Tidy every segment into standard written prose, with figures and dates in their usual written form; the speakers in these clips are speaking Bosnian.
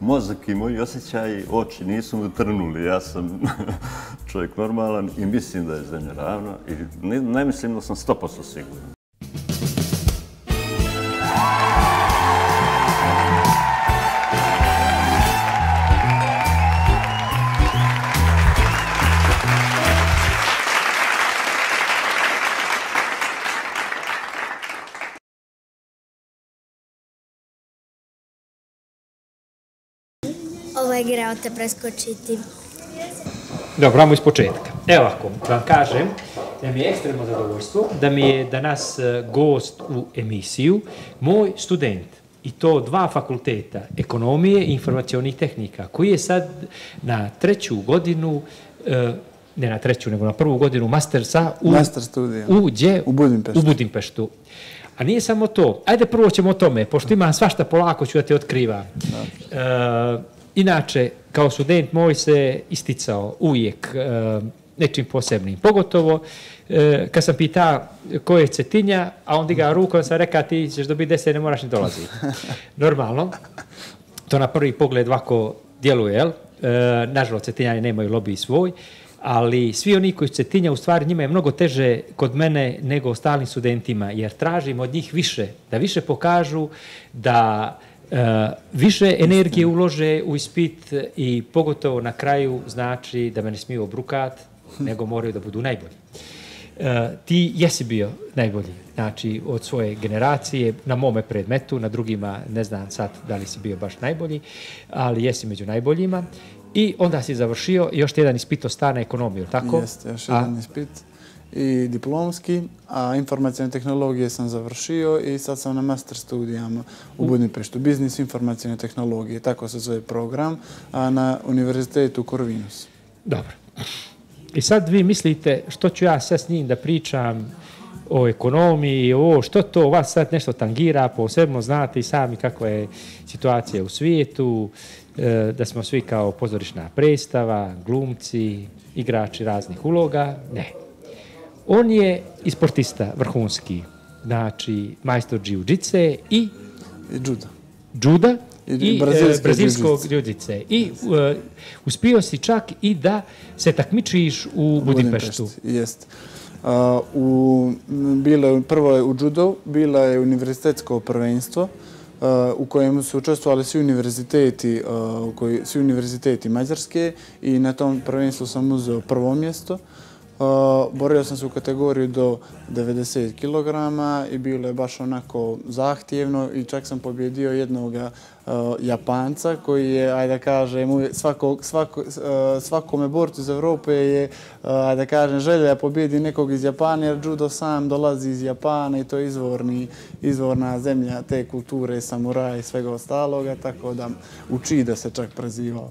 mozak i moji osjećaji, oči nisu mu trnuli. Ja sam čovjek normalan i mislim da je zemlja ravna i ne mislim da sam 100% siguran. Ovo igrao te preskočiti. Dobro, ajmo iz početka. Evo ovako, vam kažem da mi je ekstremno zadovoljstvo da mi je danas gost u emisiju moj student. I to 2 fakulteta, ekonomije i informacionih tehnika, koji je sad na 3. godinu, ne na 3. nego na 1. godinu mastersa u Budimpeštu. A nije samo to. Ajde prvo ćemo o tome, pošto imam svašta polako ću da te otkrivam. Inače, kao student moj se isticao uvijek nečim posebnim. Pogotovo kad sam pitao ko je Cetinja, a on digao ruku, on sam rekao ti ćeš dobiti 10, ne moraš ni dolaziti. Normalno. To na prvi pogled ovako djeluje, jel? Nažalost, Cetinjani nemaju lobby svoj, ali svi oni koji su Cetinja, u stvari njima je mnogo teže kod mene nego ostalim studentima, jer tražim od njih više, da više pokažu, da više energije ulože u ispit i pogotovo na kraju znači da me ne smiju obrukat, nego moraju da budu najbolji. Ti jesi bio najbolji, znači od svoje generacije, na mome predmetu, na drugima ne znam sad da li si bio baš najbolji, ali jesi među najboljima. I onda si završio još jedan ispit ostane ekonomiju, tako? Jeste, još jedan ispit i diplomski, a informacijne tehnologije sam završio i sad sam na master studijama u Budimpeštu. Biznis informacijne tehnologije, tako se zove program, a na univerzitetu Corvinus. Dobro. I sad vi mislite što ću ja sad s njim da pričam o ekonomiji, što to vas sad nešto tangira, posebno znate i sami kakva je situacija u svijetu, da smo svi kao pozorišna predstava, glumci, igrači raznih uloga. Ne. On je i sportista vrhunski, znači majstor džiu-džice i juda i brazilskog džiu-džice. I uspio si čak i da se takmičiš u Budimpeštu. Jest. Prvo je u judo, bila je univerzitetsko prvenstvo u kojem su učestvovali svi univerziteti Mađarske i na tom prvenstvu sam uzeo 1. mjesto. Borio sam se u kategoriju do 90 kg i bilo je baš onako zahtjevno i čak sam pobjedio jednog Japanca koji je, ajde da kažem, svakome borcu iz Evrope je, ajde da kažem, želja da pobjedi nekog iz Japana jer judo sam dolazi iz Japana i to je izvorna zemlja te kulture, samuraja i svega ostaloga, tako da Uchida se čak prezivao.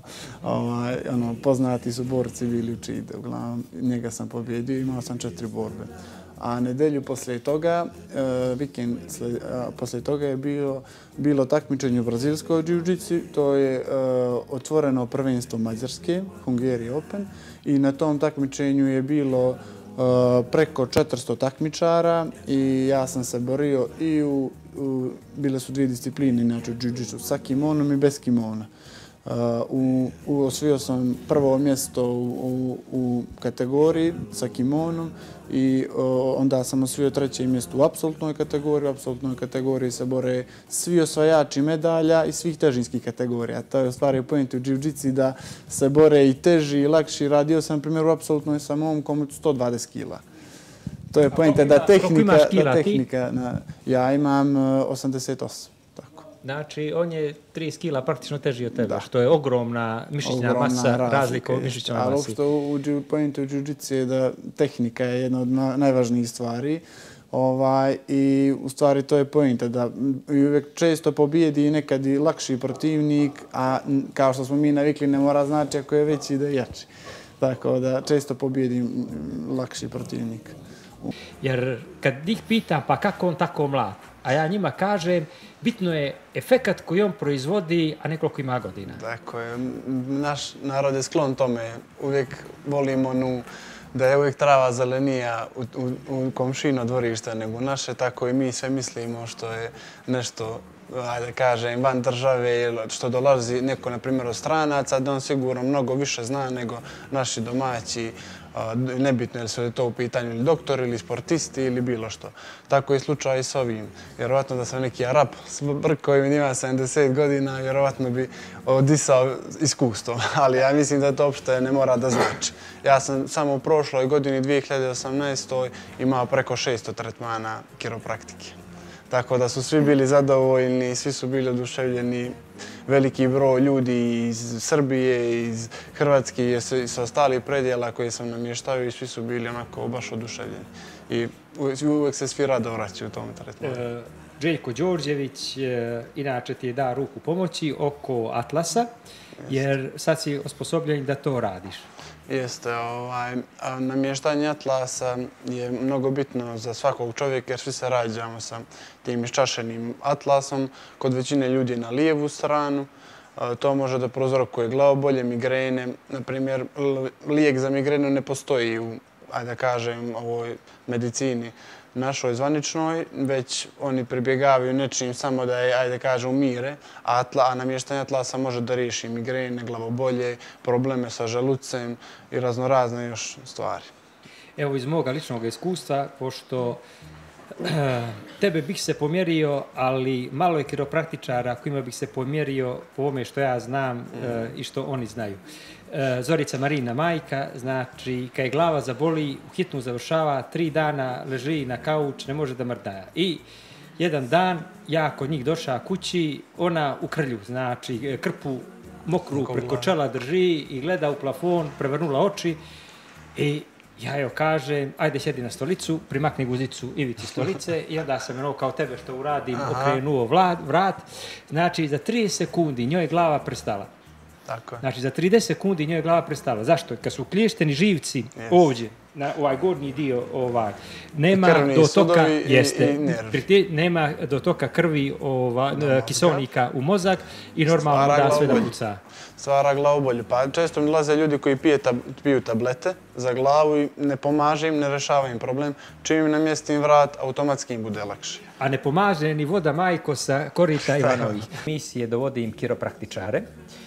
Poznati su borci bili Uchide, uglavnom njega sam pobjedio, imao sam 4 borbe. A nedelju poslije toga, vikend poslije toga je bilo takmičenje u brazilskoj džiu-džici, to je otvoreno prvenstvo Mađarske, Hungary Open, i na tom takmičenju je bilo preko 400 takmičara i ja sam se borio i bile su 2 discipline, znači u džiu-džicu sa kimonom i bez kimona. Osvojio sam 1. mjesto u kategoriji sa kimonom i onda sam osvojio 3. mjesto u apsolutnoj kategoriji. U apsolutnoj kategoriji se bore svi osvajači medalja i svih težinskih kategorija. To je u stvari point u džiu-džici da se bore i teži i lakši. Radio sam, na primjer, u apsolutnoj sa momkom od 120 kila. To je point da tehnika... Ja imam 88. Znači, on je 30 kila praktično teži od tebe, što je ogromna mišićna masa, razlika u mišićnoj masi. Ali uopšte u pointu u džiu-džici je da tehnika je jedna od najvažnijih stvari. I u stvari to je pointa da uvijek često pobijedi nekad i lakši protivnik, a kao što smo mi navikli ne mora znači ako je veći da je jači. Tako da često pobijedi lakši protivnik. Jer kad njih pitam pa kako on tako mlad, a ja njima kažem bitno je efekat koji on proizvodi, a ne koliko ima godina. Tako je. Naš narod je sklon tome. Uvijek volimo onu da je uvijek trava zelenija u komšino dvorište nego naše, tako i mi sve mislimo što je nešto, ajde kažem, van države, što dolazi neko, na primjer, od stranaca, da on sigurno mnogo više zna nego naši domaći, nebitno je li to u pitanju ili doktor ili sportisti ili bilo što. Tako je slučaj i s ovim. Vjerovatno da sam neki Arap s brkovim ima 70 godina, vjerovatno bi odisao iskustvom, ali ja mislim da to uopšte ne mora da znači. Ja sam samo u prošloj godini, 2018. imao preko 600 tretmana kiropraktike. Tako da su svi bili zadovoljni, svi su bili oduševljeni. Veliki broj ljudi iz Srbije, iz Hrvatske i sa ostalih predjela koje sam namještao i svi su bili onako baš oduševljeni. I uvijek se svi rado vraćaju u tome tretmanu. Željko Đorđević inače ti je dao ruku pomoći oko Atlasa, jer sad si osposobljen da to radiš. Jeste, namještanje Atlasa je mnogo bitno za svakog čovjeka jer svi se rađamo sa tim iščašenim Atlasom. Kod većine ljudi na lijevu stranu. To može da prouzrokuje glavobolje, migrene. Naprimjer, lijek za migrenu ne postoji u, ajde da kažem, ovoj medicini našoj zvaničnoj, već oni pribjegavaju nečim samo da je, ajde kažem, umire, a namještanje Atlasa može da riješi migrene, glavobolje, probleme sa želucem i raznorazne još stvari. Evo iz moga ličnog iskustva, pošto tebe bih se pomjerio, ali malo je kiropraktičara kojima bih se pomjerio po ovome što ja znam i što oni znaju. Zorica Marina majka, znači kad je glava zaboli, u hitnu završava, 3 dana leži na kauč, ne može da mrdaja. I jedan dan ja kod njih došao kući, ona u krlju, znači krpu mokru preko čela drži i gleda u plafon, prevrnula oči i ja joj kažem, ajde sjedi na stolicu, primakni guzicu ivici stolice i onda sam ono kao tebe što uradim, okrenuo vrat. Znači za 30 sekundi njoj je glava prestala. Tako je. Znači za 30 sekundi njoj je glava prestala. Zašto? Kad su uklješteni živci ovdje, na ovaj gornji dio, nema dotoka, nema dotoka krvi, kiselnika u mozak i normalno da sve da puca. Stvara glavobolju. Pa često mi dolaze ljudi koji piju tablete za glavu i ne pomaže im, ne rešava im problem. Čim im namjestim vrat, automatski im bude lakše. A ne pomaže ni voda majko sa korita Ivanovih. Misije dovodim kiropraktičare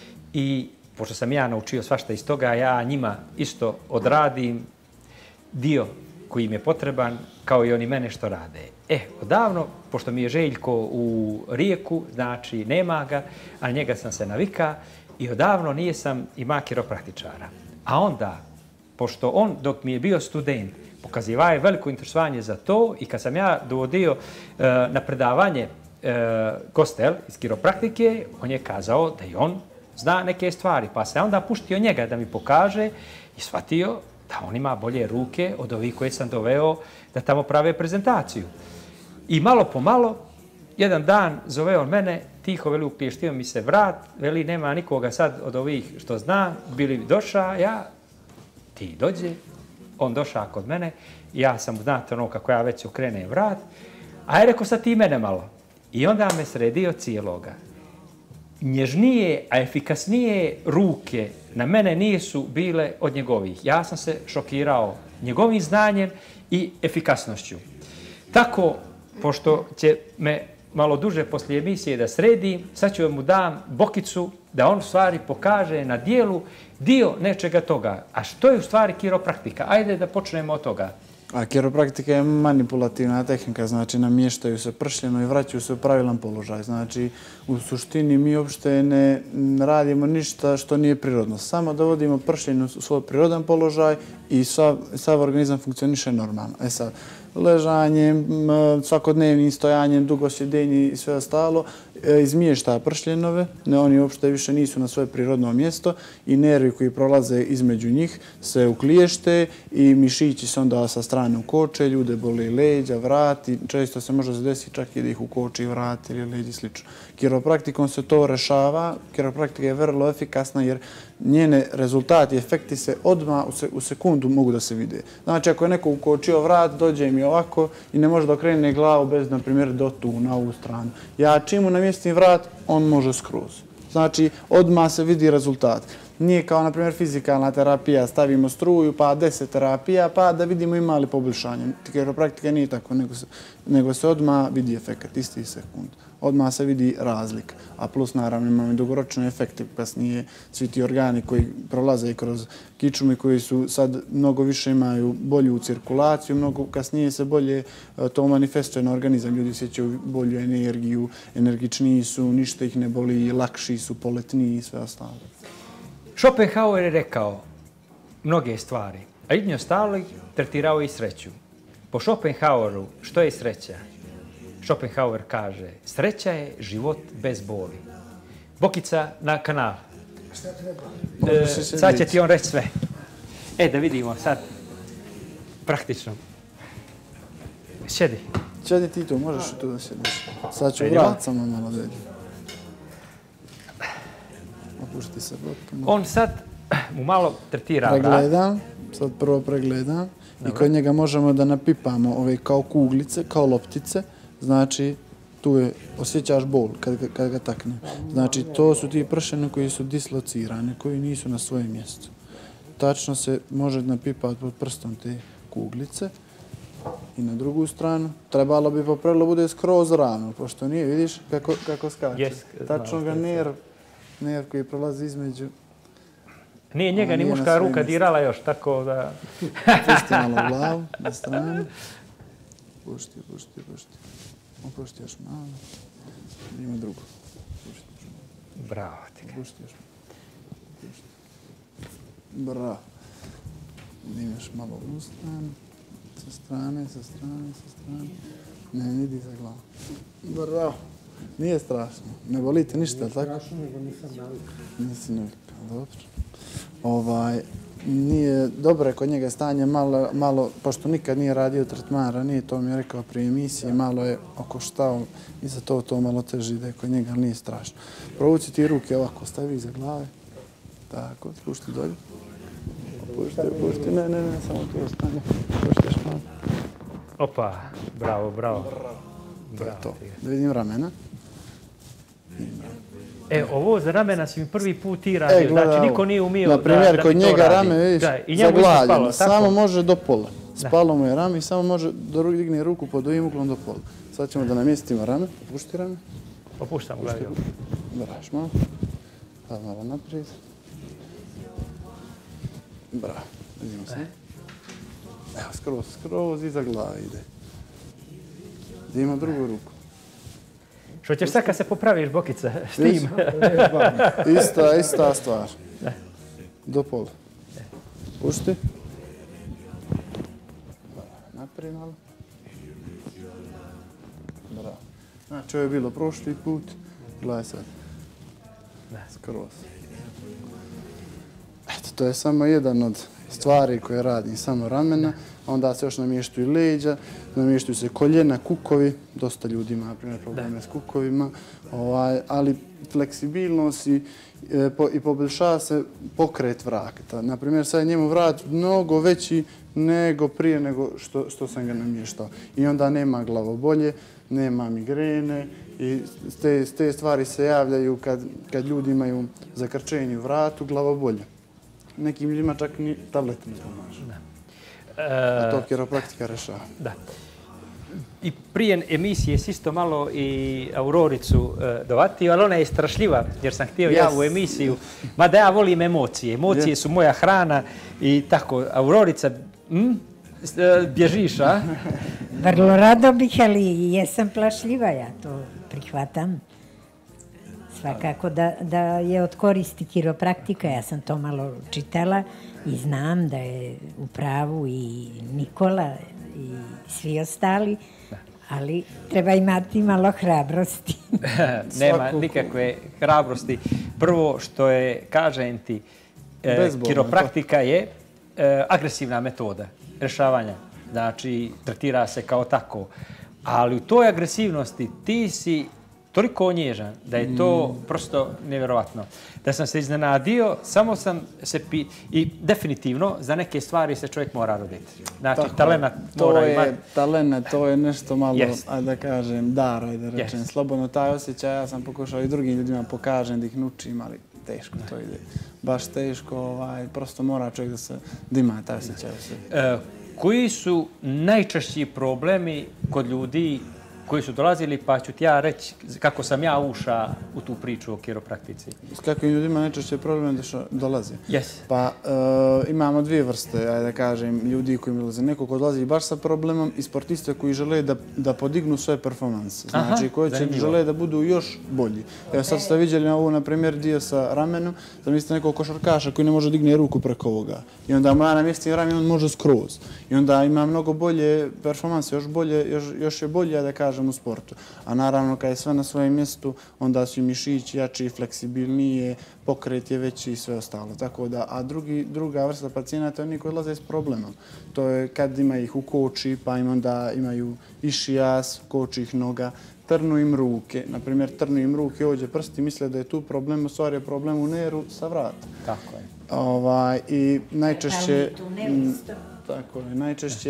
i pošto sam ja naučio svašta iz toga, ja njima isto odradim dio koji im je potreban, kao i oni mene što rade. Odavno, pošto mi je Željko u Rijeku, znači nema ga, a njega sam se navika i odavno nisam ima kiropraktičara. A onda, pošto on dok mi je bio student, pokazivao je veliko interesovanje za to i kad sam ja dovodio na predavanje Kostel iz kiropraktike, on je kazao da i on zna neke stvari, pa se onda puštio njega da mi pokaže i shvatio da on ima bolje ruke od ovih koje sam doveo da tamo prave prezentaciju. I malo po malo, jedan dan zove on mene, tiho veli uklještio mi se vrat, veli nema nikoga sad od ovih što zna, bili došao, ja, ti dođe, on došao kod mene, ja sam, znate ono kako ja već okrenem vrat, a je rekao sad ti mene malo. I onda me sredio cijeloga. Nježnije, a efikasnije ruke na mene nisu bile od njegovih. Ja sam se šokirao njegovim znanjem i efikasnošću. Tako, pošto će me malo duže poslije emisije da sredim, sad ću mu dam bokicu da on u stvari pokaže na dijelu dio nečega toga. A što je u stvari kiropraktika? Ajde da počnemo od toga. A kiropraktika je manipulativna tehnika, znači namještaju se pršljeno i vraćaju se u pravilan položaj. Znači, u suštini mi uopšte ne radimo ništa što nije prirodno. Samo dovodimo pršljenje u svoj prirodan položaj i sav organizam funkcioniše normalno. Sad, ležanjem, svakodnevnim stojanjem, dugo sjedenje i sve ostalo, izmješta pršljenove, oni uopšte više nisu na svoje prirodno mjesto i nervi koji prolaze između njih se ukliješte i mišići se onda sa strane ukoče, ljude boli leđa, vrat i često se može desiti čak i da ih ukoči vrat ili leđi slično. Kiropraktikom se to rešava, kiropraktika je vrlo efikasna jer njene rezultati i efekti se odmah u sekundu mogu da se vide. Znači, ako je neko ukočio vrat, dođe mi ovako i ne može da okrene glavu bez, na primjer, do tu, na ovu stranu. Ja čim mu namjestim vrat, on može skroz. Znači, odmah se vidi rezultat. Nije kao, na primjer, fizikalna terapija, stavimo struju, pa 10 terapija, pa da vidimo ima li poboljšanje. Kiropraktika nije tako, nego se odmah vidi efekt, isti sekund. Odmah se vidi razlika. A plus, naravno, imamo i dugoročne efekte, kasnije svi ti organi koji prolaze kroz kičmu i koji su sad mnogo više imaju bolju cirkulaciju, mnogo kasnije se bolje to manifestuje na organizam. Ljudi osjećaju bolju energiju, energičniji su, ništa ih ne boli, lakši su, poletniji i sve ostalo. Schopenhauer je rekao mnoge stvari, a između ostalog tretirao i sreću. Po Schopenhaueru, što je sreća? Schopenhauer kaže, sreća je život bez boli. Bokica na kanal. Sad će ti on reći sve. Da vidimo sad. Praktično. Sjedi. Sjedi ti tu, možeš tu da sjediš. Sad ću vrat samo malo da vidim. Opušti se potpuno. On sad mu malo tretira vrat. Pregledam, sad prvo pregledam. I kod njega možemo da napipamo ove kao kuglice, kao loptice. Znači, tu je, osjećaš bol kad ga takne. Znači, to su ti pršeni koji su dislocirani, koji nisu na svojem mjestu. Tačno se može napipati pod prstom te kuglice. I na drugu stranu, trebalo bi po pravilu bude skroz ravno, pošto nije, vidiš kako skače. Tačno ga nerv koji prolazi između. Nije njega ni muška ruka dirala još, tako da... Pusti malo glavu na stranu. Pušti. Opušti još malo. Ima drugo. Bravo ti ga. Pušti još malo. Bravo. Imaš malo u stranu. Sa strane. Ne idi za glavu. Bravo. Nije strašno. Ne bolite ništa, tako? Strašno, nego nisam navikao. Nisi navikao, dobro. Nije dobro kod njega stanje malo, pošto nikad nije radio tretman ranije, to mi je rekao prije emisije, malo je okoštao i za to malo teže ide kod njega, ali nije strašno. Provuci ti ruke ovako, stavi iza glave. Tako, spušti dolje. Pušti, ne, samo tu ostane. Puštiš malo. Opa, bravo. To je to. Da vidim ramena. Ovo za ramena si mi prvi put ti radio, znači niko nije umio da mi to radi. Na primjer, kod njega rame, vidiš, zaglavljeno, samo može do pola. Spalo mu je rame i samo može da digne ruku pod ovim uglom do pola. Sad ćemo da namjestimo rame, opušti rame. Opuštam glavi. Braš malo. Sad malo naprijed. Bravo, vidimo se. Evo, skroz iza glave ide. Gdje ima drugu ruku. Što ćeš sad kad se popraviš, Bokica, s tim? Ista stvar. Do pola. Pušti. Naprijed malo. Bravo. Znači, ovo je bilo prošli put. Gledaj sad. Skroz. Eto, to je samo jedan od stvari koje radim, samo ramena. Onda se još namještuju leđa, namještuju se koljena, kukovi. Dosta ljudi ima, na primjer, probleme s kukovima. Ali fleksibilnost i poboljšava se pokret vrata. Na primjer, sad je njemu vrat mnogo veći nego prije nego što sam ga namještao. I onda nema glavobolje, nema migrene i te stvari se javljaju kad ljudi imaju zakrčenje u vratu, glavobolje. Nekim ljudima čak ni tablet ne pomaže. A to kiropraktika rešava. Da. I prije emisije si isto malo i Auroricu dovatio, ali ona je strašljiva jer sam htio ja u emisiju. Mada ja volim emocije. Emocije su moja hrana i tako. Aurorica, bježiš, a? Vrlo rado bih, ali jesam plašljiva, ja to prihvatam. Svakako da je od koristi kiropraktika, ja sam to malo čitala i znam da je u pravu i Nikola i svi ostali, ali treba imati malo hrabrosti. Nema nikakve hrabrosti. Prvo što je, kažem ti, kiropraktika je agresivna metoda rješavanja. Znači, tretira se kao tako. Ali u toj agresivnosti ti si toliko nježan da je to prosto nevjerovatno. Da sam se iznenadio, samo sam se i definitivno za neke stvari se čovjek mora roditi. Znači, talenat mora imati. Talenat, to je nešto malo, ajde da kažem, dar, ajde da rečem. Slobodno taj osjećaj, ja sam pokušao i drugim ljudima pokažem da ih nučim, ali teško to ide. Baš teško, prosto mora čovjek da ima taj osjećaj. Koji su najčešći problemi kod ljudi koji su dolazili, pa ću ti ja reći kako sam ja ušao u tu priču o kiropraktici. S kakvim ljudima najčešće problemi dolaze? Yes. Pa imamo dvije vrste, ajde da kažem, ljudi koji dolaze. Neko ko dolazi baš sa problemom i sportiste koji žele da podignu svoje performanse. Znači, koji žele da budu još bolji. Evo sad ste vidjeli ovo, na primjer, dio sa ramenom. Zamislite nekog košarkaša koji ne može digne ruku preko ovoga. I onda mu ja namjestim ramen, on može skroz. I onda ima mnogo bolje performanse, još je bolje, da kažem, u sportu. A naravno, kad je sve na svojem mjestu, onda su i mišići jači, fleksibilnije, pokret je veći i sve ostalo. Tako da, a druga vrsta pacijenata je oni koji odlaze s problemom. To je kad ima ih u koči, pa im onda imaju išijas, koči ih noga, trnu im ruke. Naprimjer, trnu im ruke, ovdje prsti, misle da je tu problem, u stvari je problem u neru sa vrata. Tako je. I najčešće... Tako je,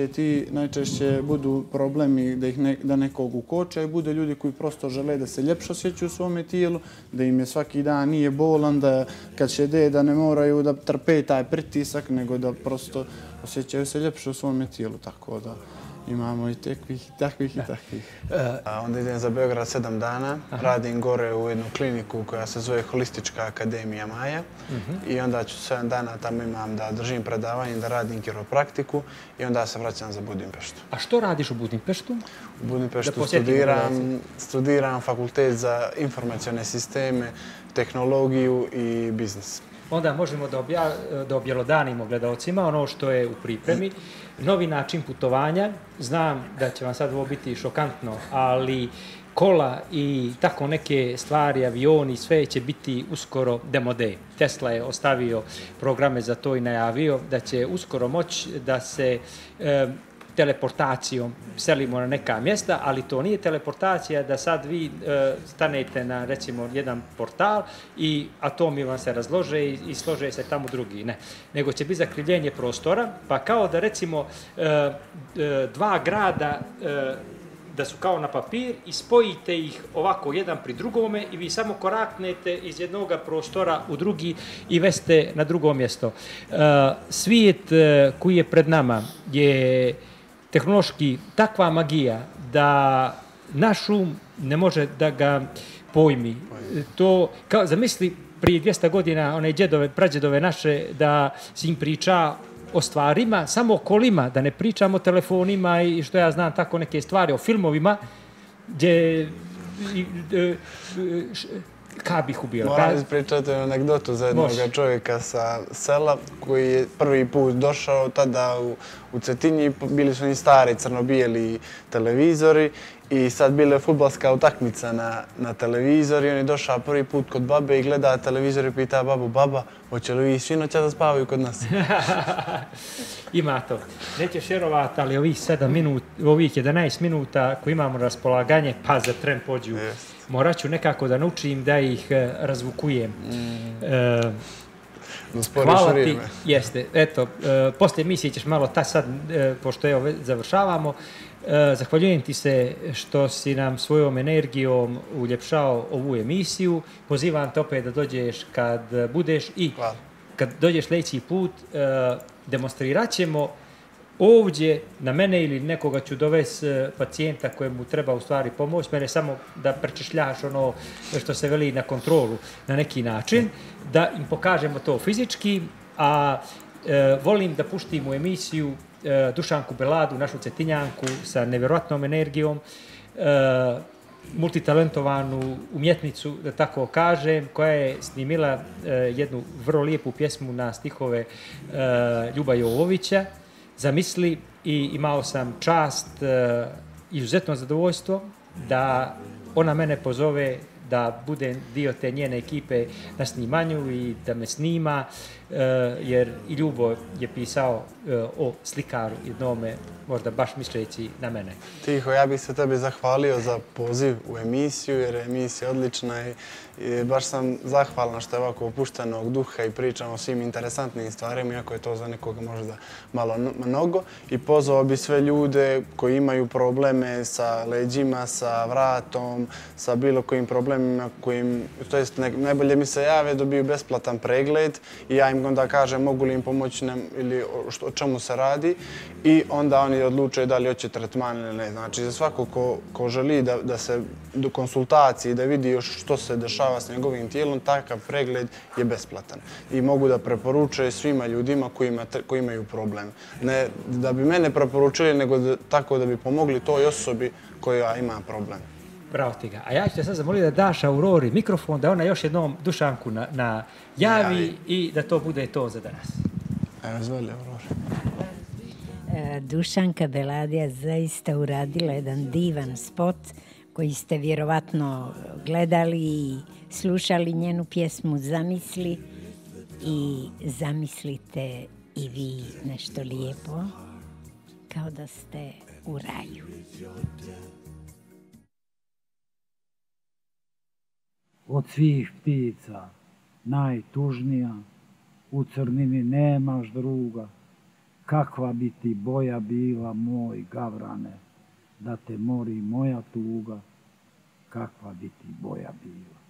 najčešće budu problemi da nekog ukoče i bude ljudi koji prosto žele da se ljepše osjećaju u svome tijelu, da im je svaki dan nije bolan, da kad će da ne moraju da trpe taj pritisak, nego da prosto osjećaju se ljepše u svome tijelu, tako da imamo i takvih. Onda idem za Beograd 7 dana, radim gore u jednu kliniku koja se zove Holistička akademija Maja i onda ću 7 dana tamo imam da držim predavanje, da radim kiropraktiku i onda se vraćam za Budimpeštu. A što radiš u Budimpeštu? U Budimpeštu studiram fakultet za informacione sisteme, tehnologiju i biznis. Onda možemo da objelodanimo gledalcima ono što je u pripremi. Novi način putovanja, znam da će vam sad ovo biti šokantno, ali kola i tako neke stvari, avioni, sve će biti uskoro demode. Tesla je ostavio programe za to i najavio da će uskoro moći da se teleportacijom selimo na neka mjesta, ali to nije teleportacija da sad vi stanete na, recimo, jedan portal i atomi vam se razlože i slože se tamo drugi. Ne. Nego će biti zakrivljenje prostora, pa kao da, recimo, dva grada da su kao na papir i spojite ih ovako jedan pri drugome i vi samo koraknete iz jednog prostora u drugi i veste na drugo mjesto. Svijet koji je pred nama je tehnološki takva magija da naš um ne može da ga pojmi. To, kao, zamisli prije 200 godina one prađedove naše da si im priča o stvarima, samo o kolima, da ne pričamo o telefonima i što ja znam tako neke stvari, o filmovima gdje kada bih ubio. Moram ispričati anegdotu za jednog čovjeka sa sela koji je prvi put došao tada u Cetinji. Bili su ni stari crno-bijeli televizori i sad bila je fudbalska utakmica na televizor i on je došao prvi put kod babe i gleda televizor i pita babu, baba, hoće li vi svi noća da spavaju kod nas? Ima to. Nećeš vjerovati, ali ovih 11 minuta koji imamo na raspolaganje, pa za tren pođu. Morat ću nekako da naučim da ih razvukujem. Hvala ti. Jeste. Eto, poslije emisije ćeš malo sad, pošto evo završavamo, zahvaljujem ti se što si nam svojom energijom uljepšao ovu emisiju. Pozivam te opet da dođeš kad budeš i kad dođeš sljedeći put, demonstrirat ćemo ovdje na mene ili nekoga ću dovesti pacijenta kojemu treba u stvari pomoć, mene samo da prečešljaš ono što se veli na kontrolu na neki način, da im pokažemo to fizički, a volim da puštim u emisiju Dušanku Beladu, našu Cetinjanku sa nevjerojatnom energijom, multitalentovanu umjetnicu, da tako kažem, koja je snimila jednu vrlo lijepu pjesmu na stihove Ljuba Jovovića, Zamisli, i imao sam čast, izuzetno zadovoljstvo da ona mene pozove da budem dio te njene ekipe na snimanju i da me snima, jer i Ljubo je pisao o slikaru jednome, možda baš misleći na mene. Tiho, ja bih se tebi zahvalio za poziv u emisiju, jer je emisija odlična i baš sam zahvalan što je ovako opuštenog duha i pričamo o svim interesantnim stvarima, iako je to za nekoga možda malo mnogo. I pozvao bi sve ljude koji imaju probleme sa leđima, sa vratom, sa bilo kojim problemima, to jest najbolje mi se jave, dobiju besplatan pregled i ja im onda kažem mogu li im pomoći ili o čemu se radi i onda oni odlučuju da li hoće tretman ili ne. Znači za svako ko želi da se do konsultacije da vidi još što se dešava s njegovim tijelom, takav pregled je besplatan. I mogu da preporučuju svima ljudima koji imaju problem. Ne da bi mene preporučili, nego tako da bi pomogli toj osobi koja ima problem. Bravo ti ga. A ja ću te sad zamoliti da daš Aurori mikrofon, da ona još jednom Dušanku najavi i da to bude to za danas. Evo, izvoli Aurori. Dušanka Beladija zaista uradila jedan divan spot koji ste vjerovatno gledali i slušali njenu pjesmu Zamisli i zamislite i vi nešto lijepo kao da ste u raju. Od svih ptica najtužnija, u crnini nemaš druga, kakva bi ti boja bila moj gavrane, da te mori moja tuga, kakva bi ti boja bila.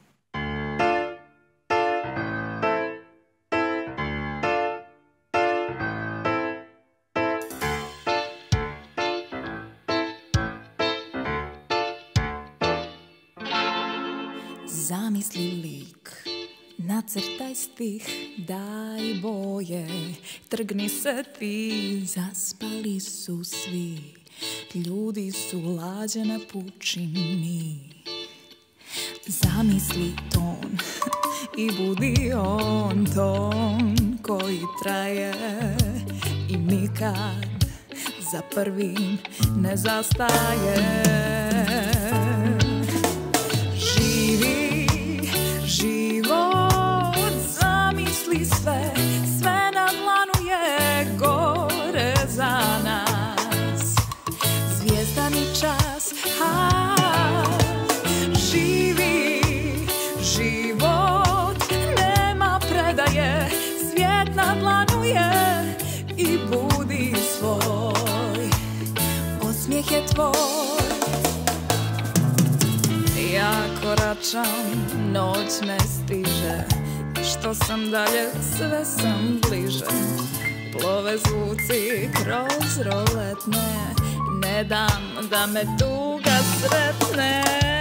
Zamisli lik, nacrtaj stih, daj boje, trgni se ti, zaspali su svi, ljudi su lađe na pučini. Zamisli ton i budi on ton koji traje i nikad za prvim ne zastaje. Sve na dlanu je gore za nas. Zvijezdani čas, živi život, nema predaje. Svijet na dlanu je i budi svoj. Osmijeh je tvoj. Ja koračam, noć me stiže, što sam dalje, sve sam bliže. Plove zvuci kroz roletne, ne dam da me tuga sretne.